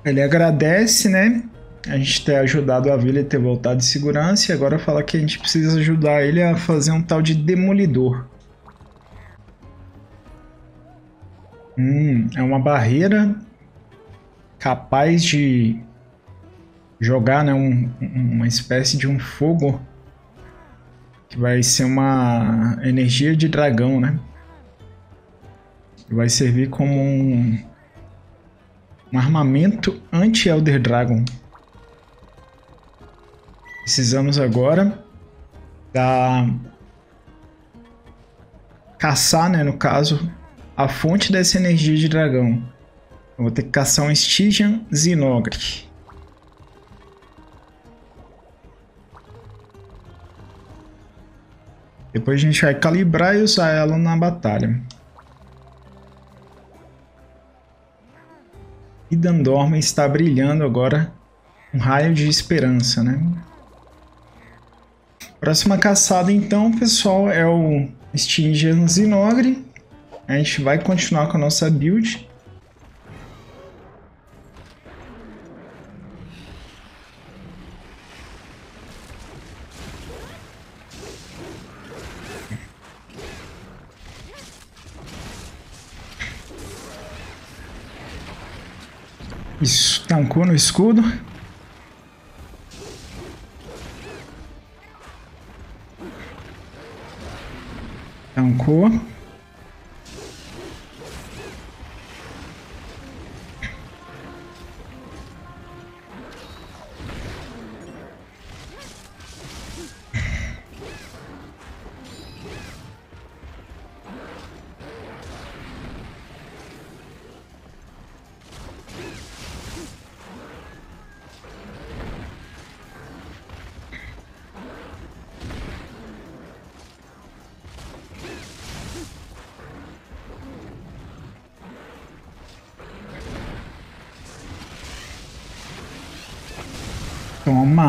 Ele agradece, né? A gente ter ajudado a vila e ter voltado de segurança. E agora fala que a gente precisa ajudar ele a fazer um tal de demolidor. É uma barreira capaz de jogar, né, uma espécie de um fogo que vai ser uma energia de dragão, né? Vai servir como um armamento anti-Elder Dragon. Precisamos agora caçar, né, no caso, a fonte dessa energia de dragão. Eu vou ter que caçar um Stygian Zinogre. Depois a gente vai calibrar e usar ela na batalha. E Dandorma está brilhando agora um raio de esperança, né? Próxima caçada então, pessoal, é o Stygian Zinogre. A gente vai continuar com a nossa build. Isso, tancou no escudo. Tancou. Toma.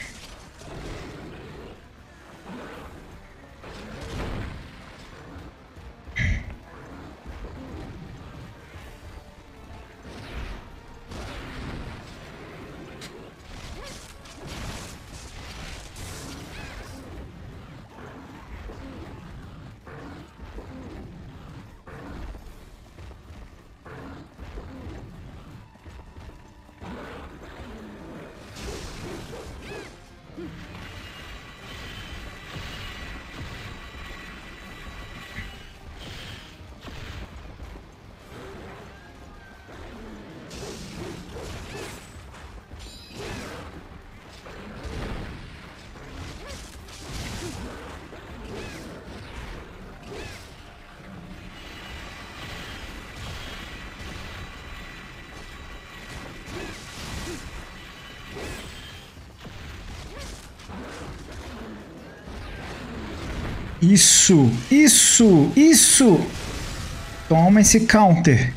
Isso! Toma esse counter.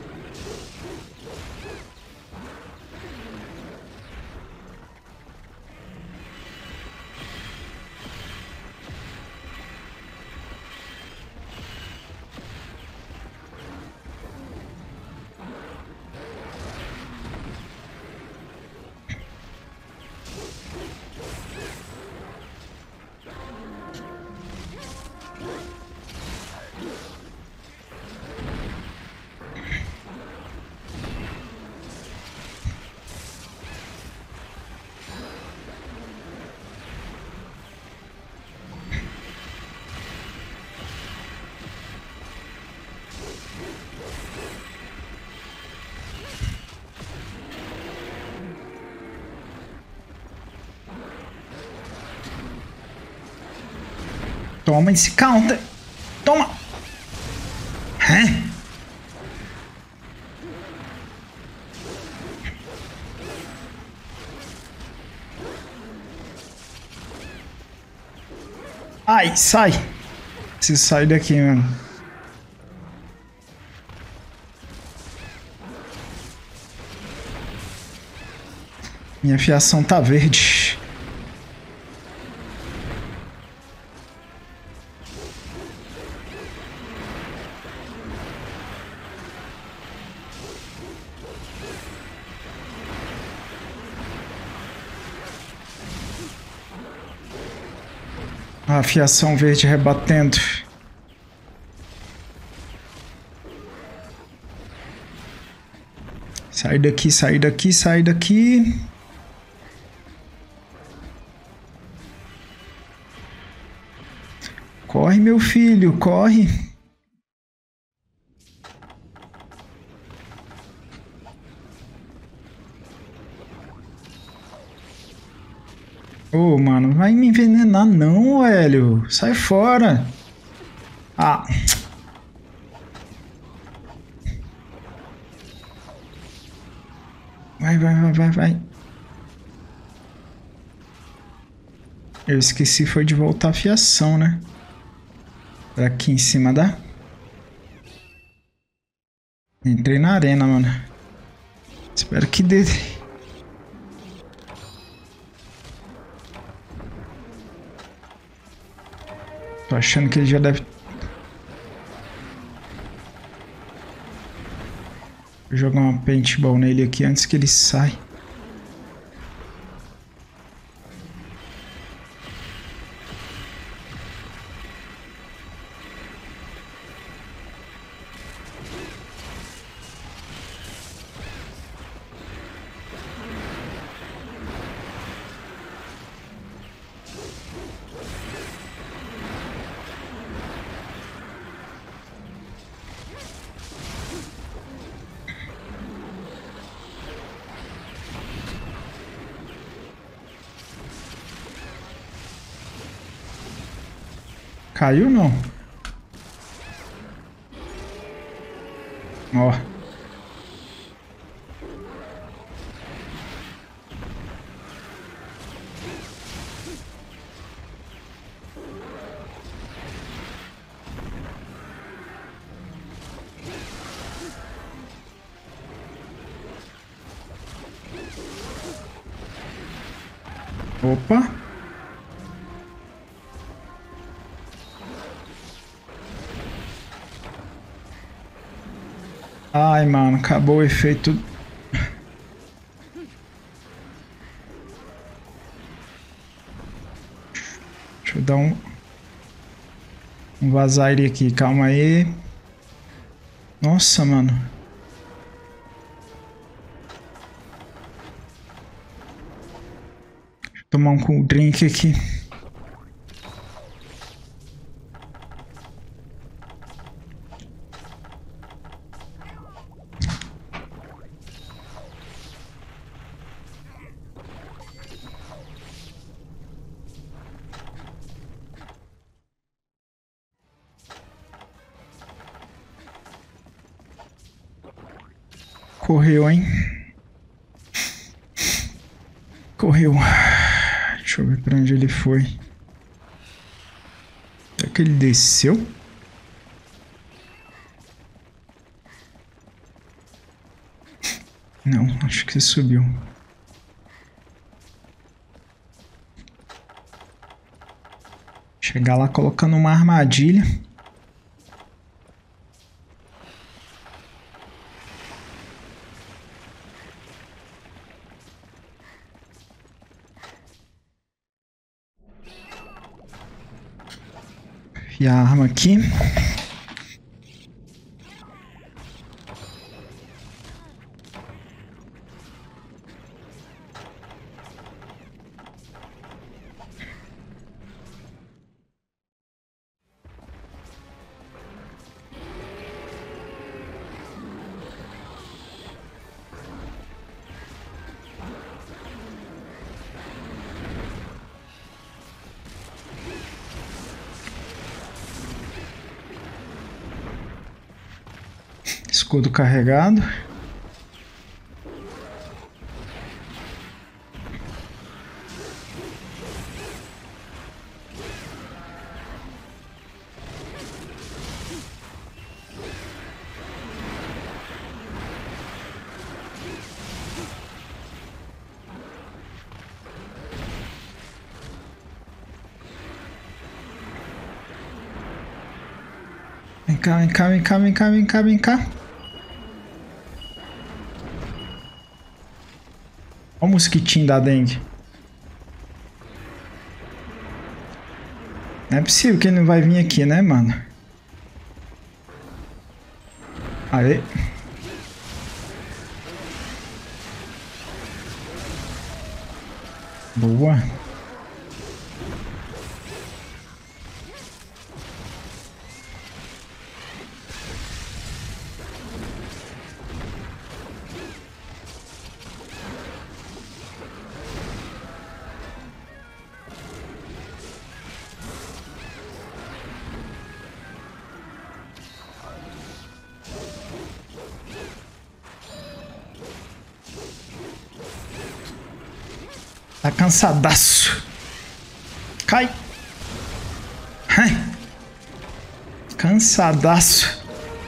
Toma esse counter. Toma. Hã? Ai, sai. Preciso sair daqui, mano. Minha fiação tá verde. A fiação verde rebatendo. Sai daqui, sai daqui, sai daqui. Corre, meu filho, corre. Ô, mano, vai me envenenar não, velho. Sai fora. Ah. Vai, vai, vai, vai, vai. Eu esqueci foi de voltar a fiação, né? Será aqui em cima dá? Entrei na arena, mano. Espero que dê. Tô achando que ele já deve... Vou jogar uma paintball nele aqui antes que ele saia. Caiu não? Ó. Opa. Ai, mano, acabou o efeito. Deixa eu dar um vazar aqui, calma aí. Nossa, mano. Deixa eu tomar um cool drink aqui. Correu, hein? Correu. Deixa eu ver pra onde ele foi. Será que ele desceu? Não, acho que subiu. Chegar lá colocando uma armadilha. E a arma aqui. Escudo carregado. Vem cá, vem cá, vem cá, vem cá, vem cá, vem cá. Olha o mosquitinho da dengue. Não é possível que ele não vai vir aqui, né, mano? Aê. Boa. Tá cansadaço. Cai. Ai. Cansadaço.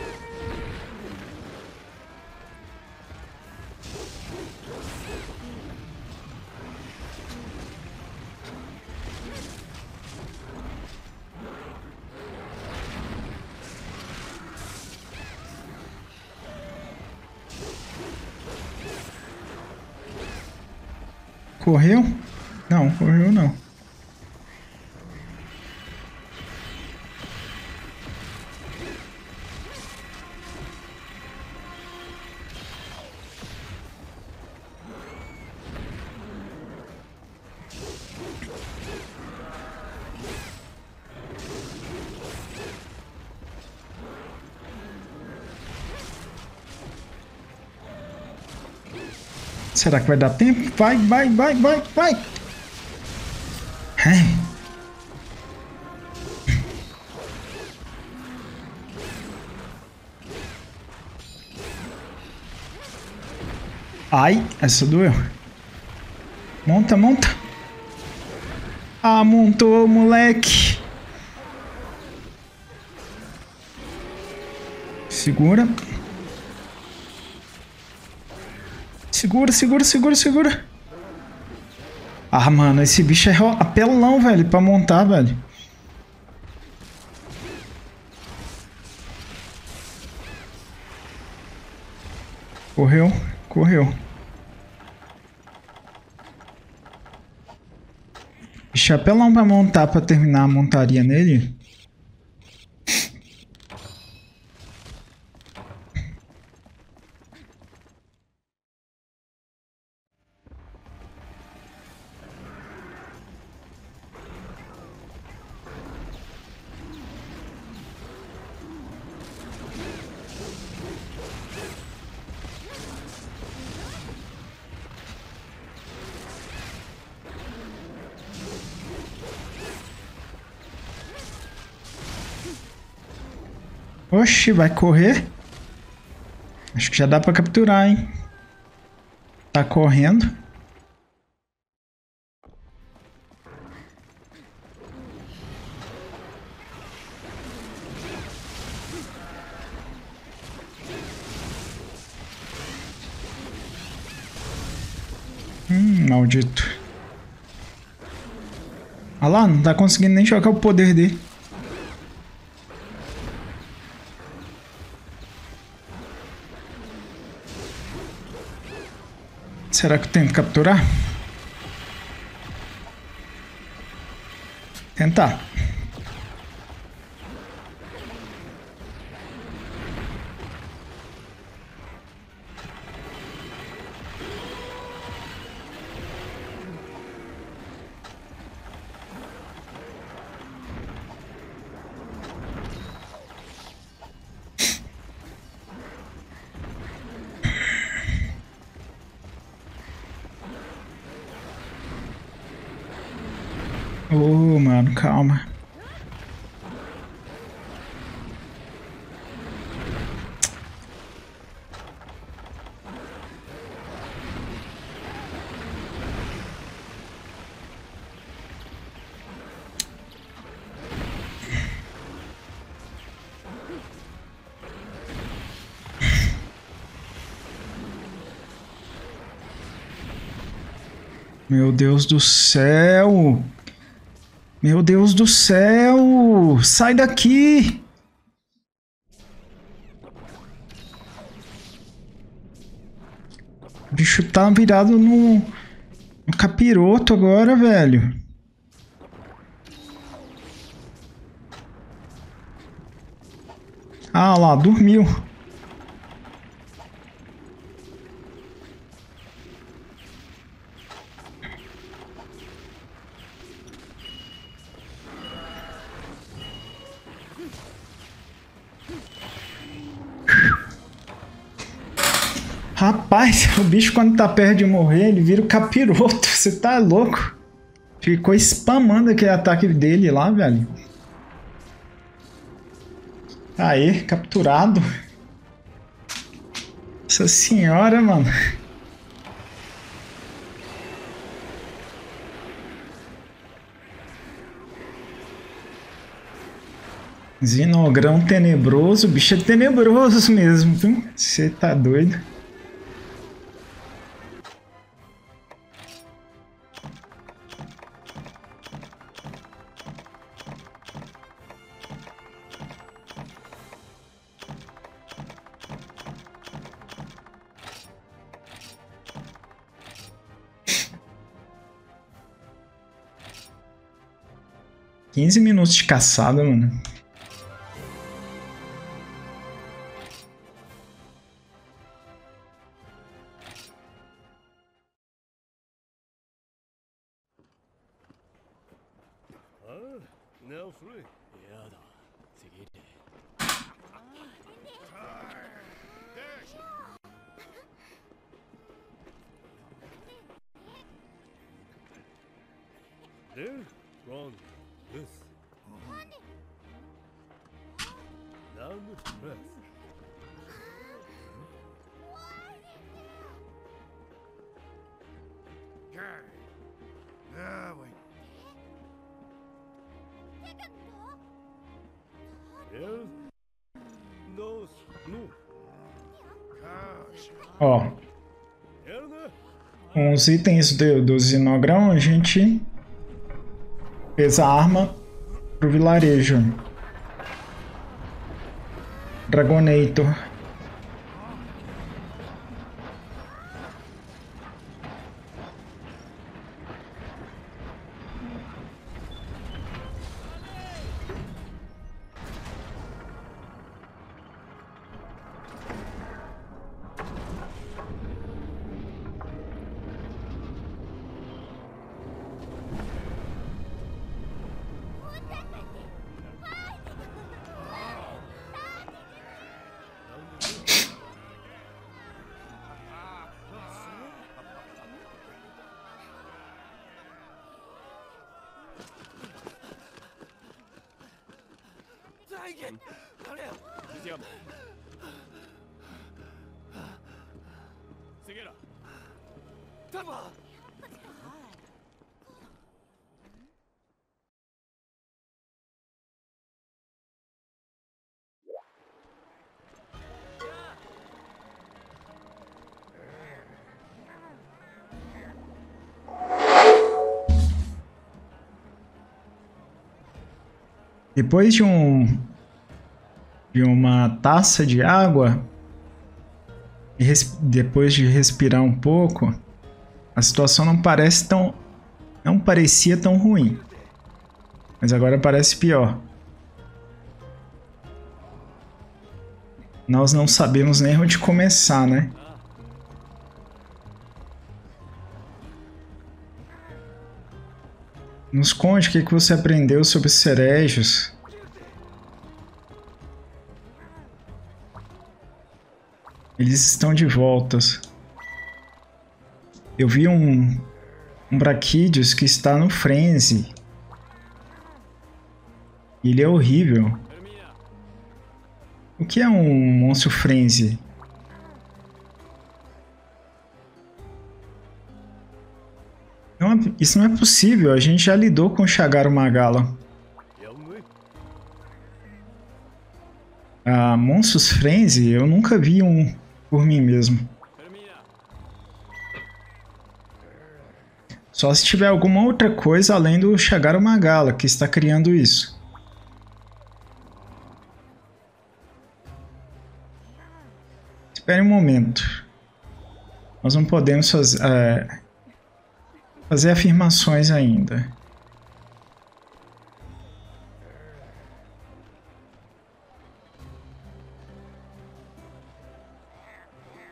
Correu? Não, correu não. Será que vai dar tempo? Vai, vai, vai, vai, vai! Ai, essa doeu. Monta, monta. Ah, montou, moleque. Segura. Segura, segura, segura, segura. Ah, mano, esse bicho é apelão, velho, pra montar, velho. Correu, correu. Bicho é apelão pra montar, pra terminar a montaria nele. Oxi, vai correr? Acho que já dá pra capturar, hein? Tá correndo. Maldito. Olha lá, não tá conseguindo nem jogar o poder dele. Será que eu tento capturar? Tentar. Ô, mano, calma. Meu Deus do céu! Meu Deus do céu! Sai daqui! O bicho tá virado no capiroto agora, velho. Ah lá, dormiu. Rapaz, o bicho quando tá perto de morrer, ele vira o capiroto. Você tá louco? Ficou spamando aquele ataque dele lá, velho. Aê, capturado. Nossa senhora, mano. Zinogrão tenebroso. O bicho é tenebroso mesmo, viu? Você tá doido. Quinze minutos de caçada, mano. Ó, com os itens do Zinogrão, a gente fez a arma pro vilarejo. Dragonator. Depois de uma taça de água, e depois de respirar um pouco, a situação não parecia tão ruim. Mas agora parece pior. Nós não sabemos nem onde começar, né? Nos conte o que você aprendeu sobre os cerejos. Eles estão de volta. Eu vi um Brachydios que está no Frenzy. Ele é horrível. O que é um monstro Frenzy? Não, isso não é possível, a gente já lidou com o Shagaru Magala. Ah, monstros Frenzy? Eu nunca vi um por mim mesmo. Só se tiver alguma outra coisa além do Shagaru Magala que está criando isso. Espere um momento. Nós não podemos fazer afirmações ainda.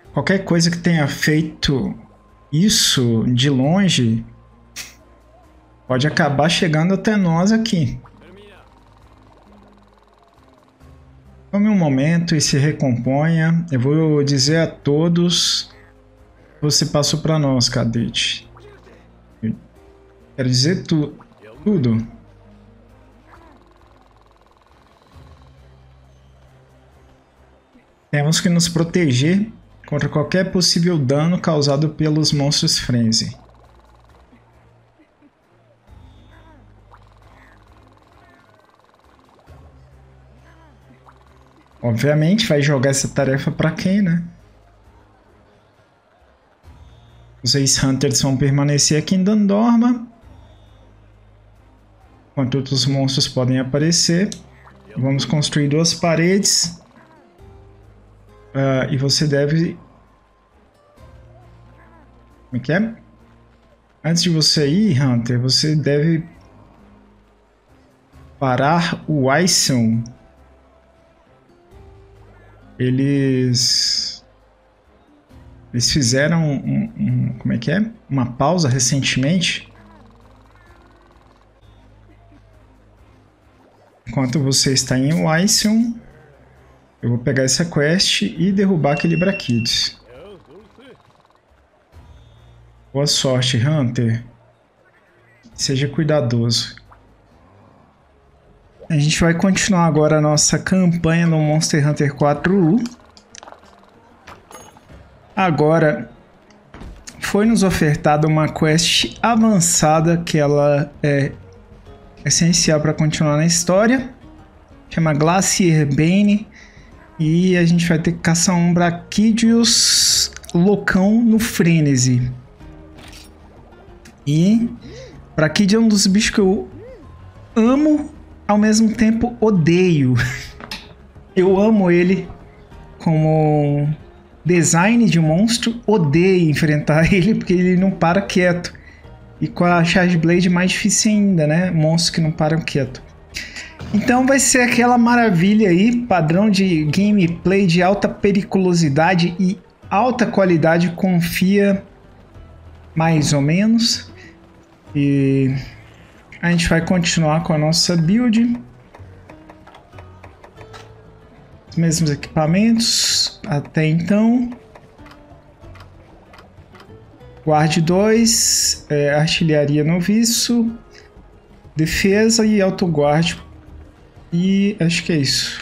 qualquer coisa que tenha feito isso de longe pode acabar chegando até nós aqui. Tome um momento e se recomponha. Eu vou dizer a todos que você passou para nós, cadete. Quero dizer tudo. Temos que nos proteger contra qualquer possível dano causado pelos monstros Frenzy. Obviamente vai jogar essa tarefa para quem, né? Os Ace-Hunters vão permanecer aqui em Dandorma, enquanto outros monstros podem aparecer. Vamos construir 2 paredes. E você deve... Como é que é? Antes de você ir, Hunter, você deve parar o Ison. Eles fizeram como é que é? Uma pausa recentemente. Enquanto você está em Wyson, eu vou pegar essa quest e derrubar aquele Braquides. Boa sorte, Hunter. Seja cuidadoso. A gente vai continuar agora a nossa campanha no Monster Hunter 4U. Agora, foi nos ofertada uma quest avançada que ela é essencial para continuar na história. Chama Glacier Bane. E a gente vai ter que caçar um Braquidius loucão no Frenesi. E Braquidius é um dos bichos que eu amo, ao mesmo tempo odeio. Eu amo ele como design de monstro, odeio enfrentar ele porque ele não para quieto. E com a Charge Blade mais difícil ainda, né? Monstros que não param quieto. Então vai ser aquela maravilha aí, padrão de gameplay de alta periculosidade e alta qualidade, confia mais ou menos. E a gente vai continuar com a nossa build. Os mesmos equipamentos até então. Guarde 2, artilharia noviço, defesa e autoguarde. E acho que é isso.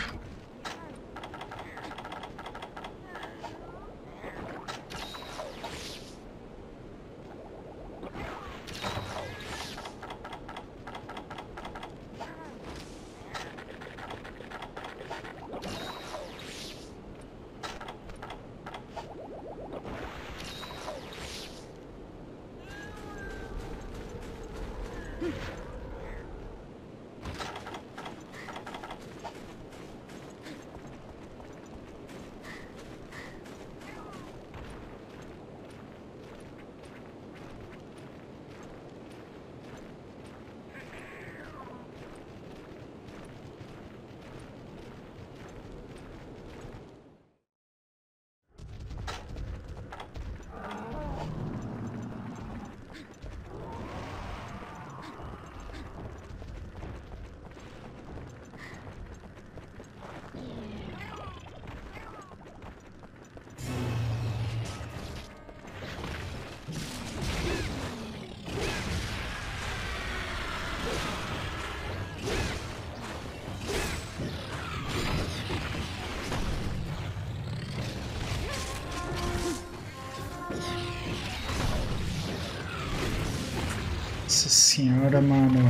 Nossa senhora, mano.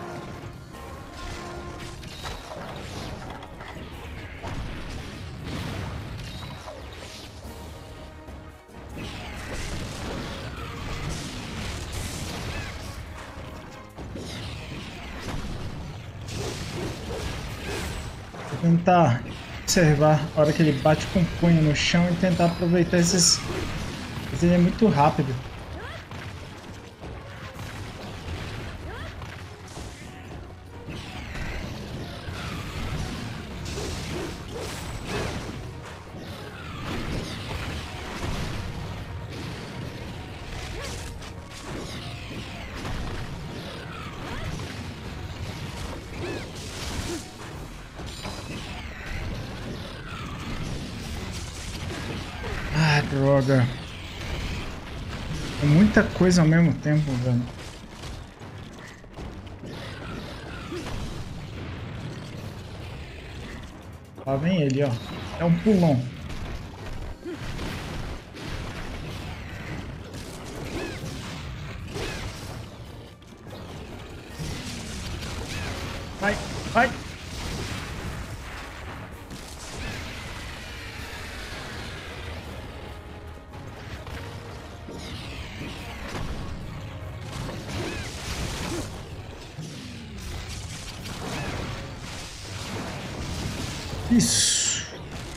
Vou tentar observar a hora que ele bate com o punho no chão e tentar aproveitar esses... Mas ele é muito rápido. Droga. É muita coisa ao mesmo tempo, velho. Lá vem ele, ó. É um pulão. Vai, vai. Isso.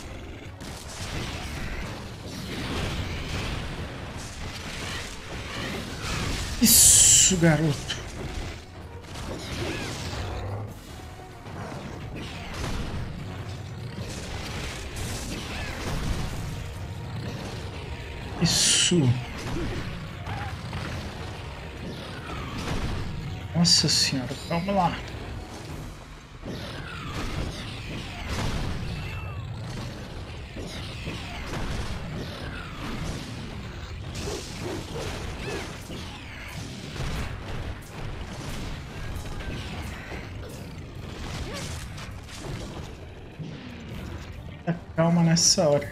Isso, garoto. Isso. Nossa senhora, vamos lá. Calma nessa hora.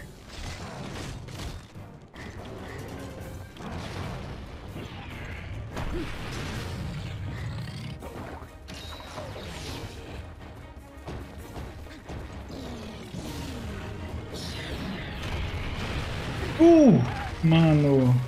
Mano.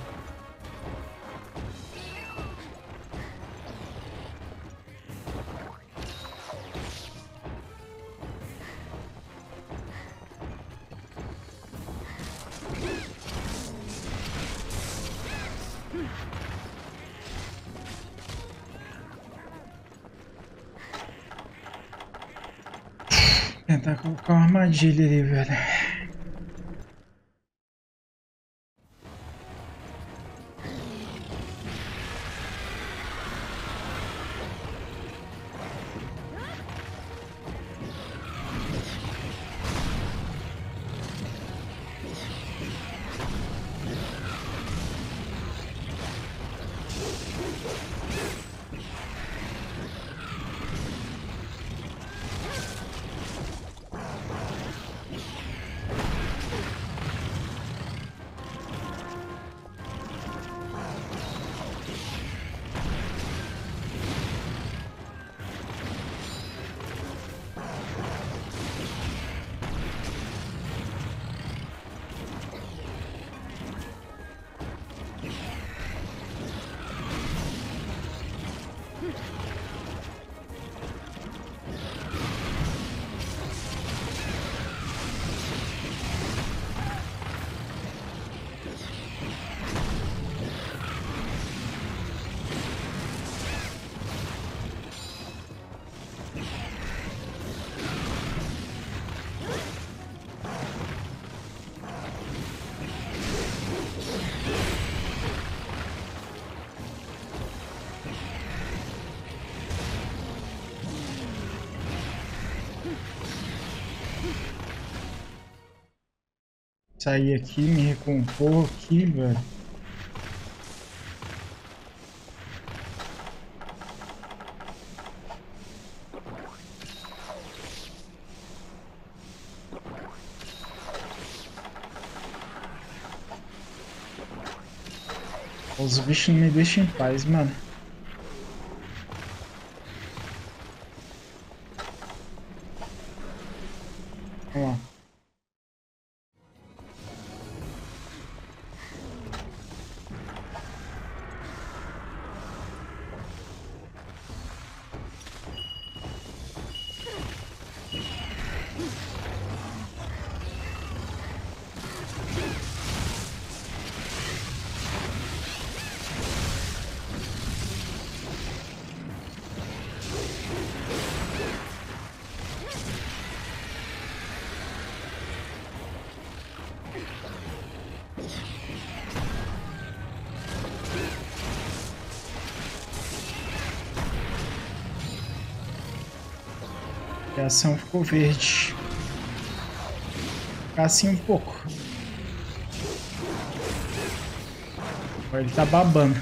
Tentar colocar uma armadilha ali, velho. Sair aqui, me recompor aqui, velho. Os bichos não me deixam em paz, mano. Vamos lá. A ação ficou verde. Ficar assim um pouco. Agora ele tá babando.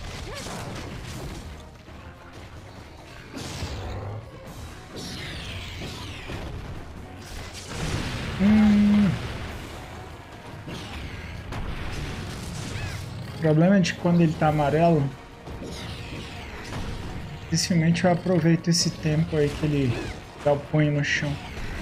O problema é de quando ele tá amarelo, dificilmente eu aproveito esse tempo aí que ele dá o punho no chão.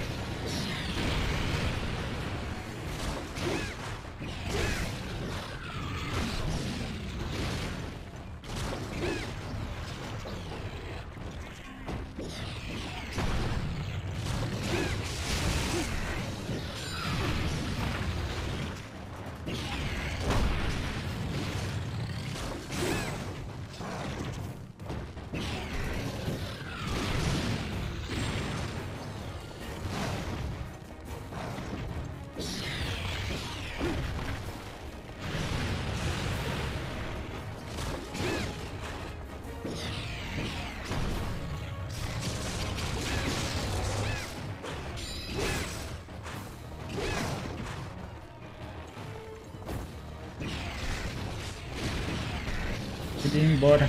Ele ia embora.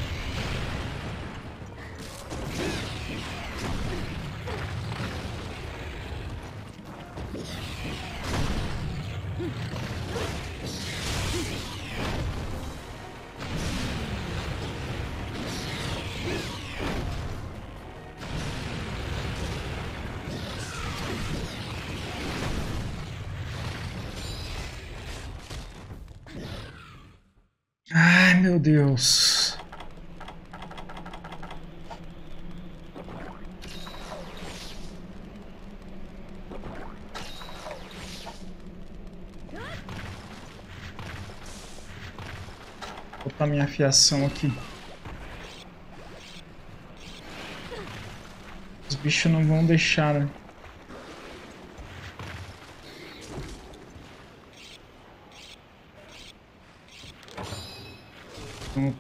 Ai, meu Deus. Vou botar minha afiação aqui. Os bichos não vão deixar, né? Pronto.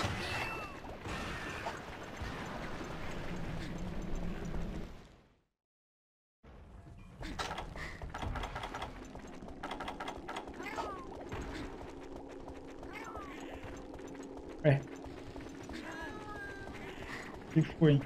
É. O que foi?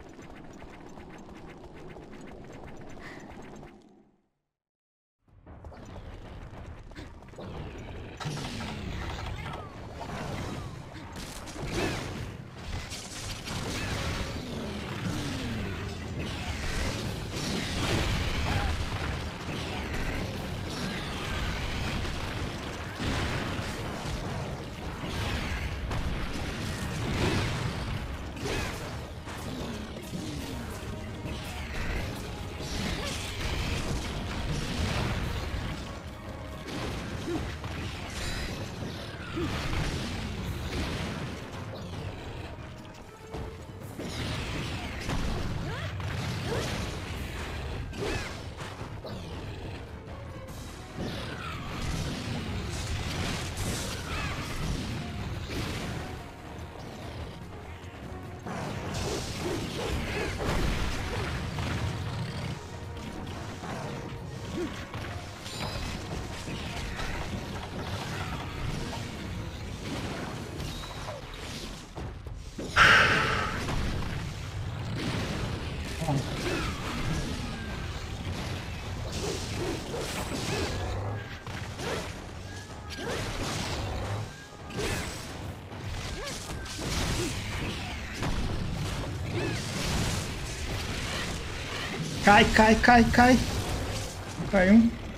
Cai, cai, cai, cai. Caiu.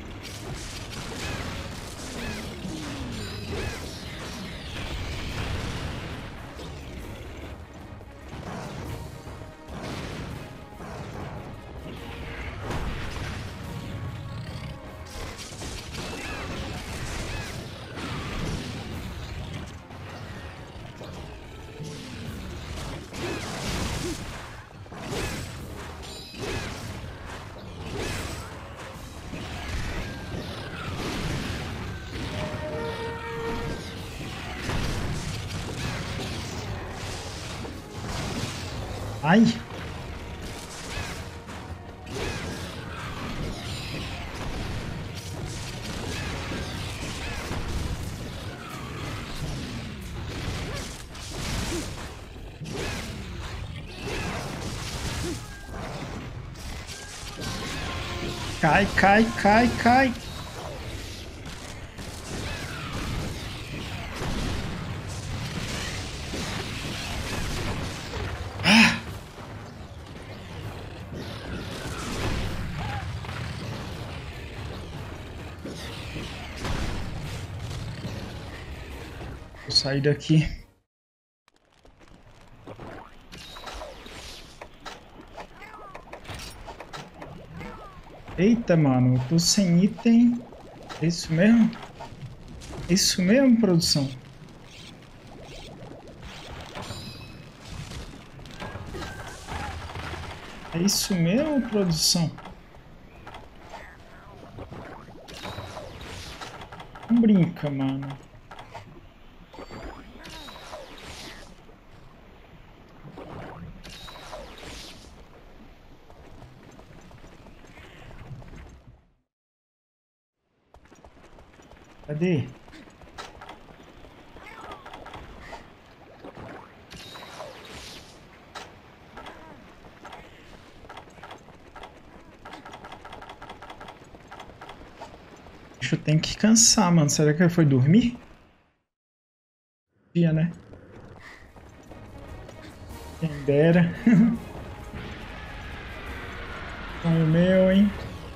Ai. Cai, cai, cai, cai. Ah! Vou sair daqui. Eita, mano, eu tô sem item. É isso mesmo? É isso mesmo, produção? É isso mesmo, produção? Não brinca, mano. Cadê? Eu tenho que cansar, mano. Será que ele foi dormir? Dia, né? Quem dera. O meu, hein?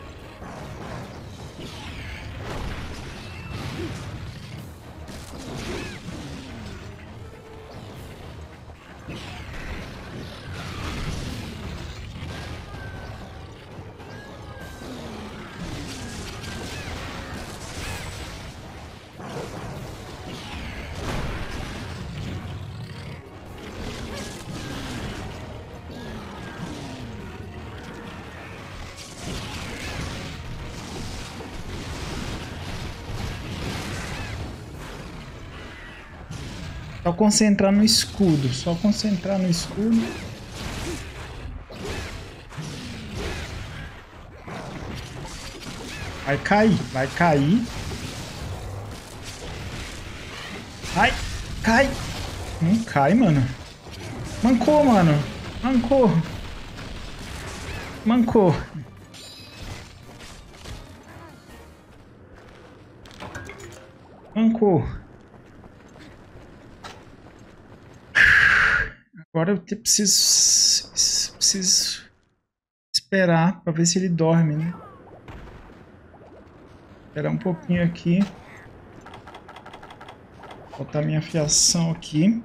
Só concentrar no escudo. Só concentrar no escudo. Vai cair. Vai cair. Ai, cai. Não cai, mano. Mancou, mano. Mancou. Mancou. Mancou. Agora eu preciso esperar pra ver se ele dorme, né? Esperar um pouquinho aqui. Botar minha fiação aqui.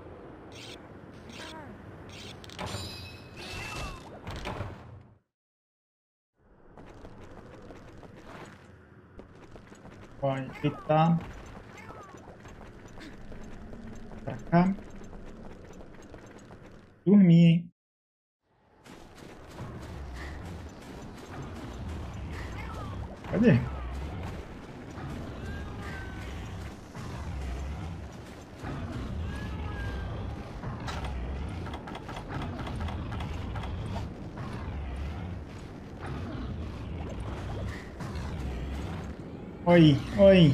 Vai deitar. Pra cá. Dormir, hein? Cadê? Oi, oi.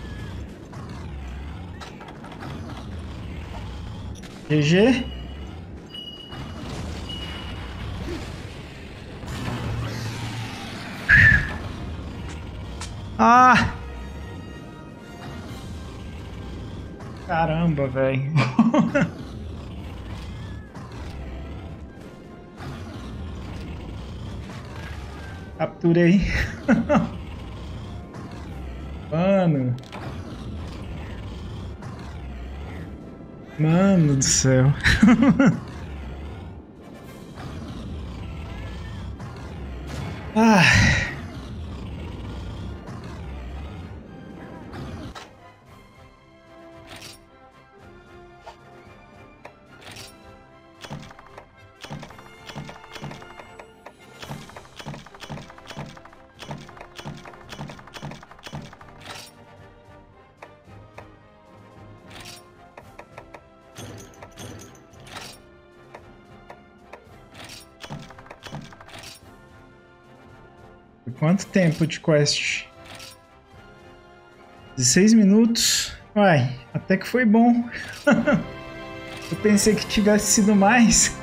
GG. Ah! Caramba, velho. Capturei. Mano. Mano do céu. Ah. Quanto tempo de quest? 16 minutos. Uai, até que foi bom. Eu pensei que tivesse sido mais.